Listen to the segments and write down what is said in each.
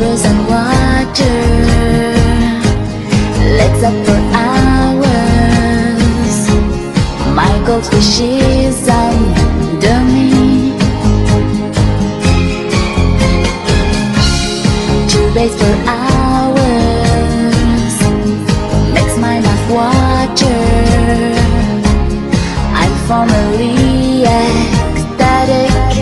bubbles and water, legs up for hours. My goldfish is under me. 2 days for hours makes my mouth water. I'm formally ecstatic.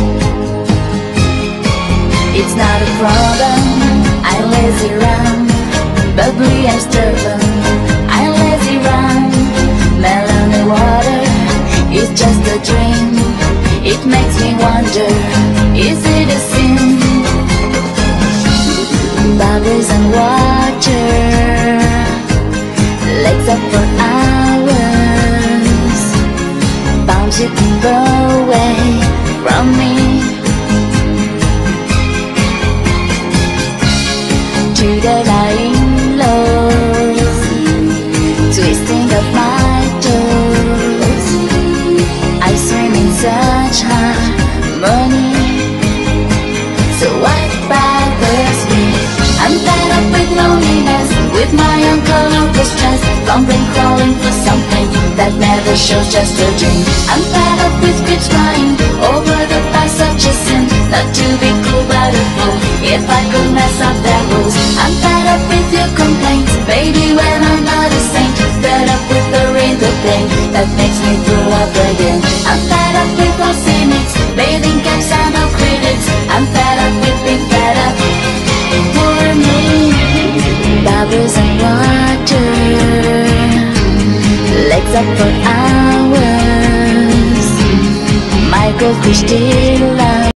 It's not a problem, I lazy around. Bubbly and stubborn, I lazy round. Melon and water is just a dream. It makes me wonder, is it a sin? Bubbles and water, legs up for hours. Bound to keep away from me. Today lying low, twisting of my toes. I swim in such harmony. So what bothers me? I'm fed up with loneliness, with my uncolourful stress. Fumbling, crawling for something that never shows, just a dream. I'm fed up with kids crying over the past, such a sin. Not to be cool but a fool, if I could mess up their rules. I'm fed up with your complaints, baby, when I'm not a saint. Fed up with the rain, the pain that makes me throw up again. I'm fed up with all cynics, bathing caps and all critics. I'm fed up with being fed up. For me, bubbles and water, legs up for hours. My goldfish still loves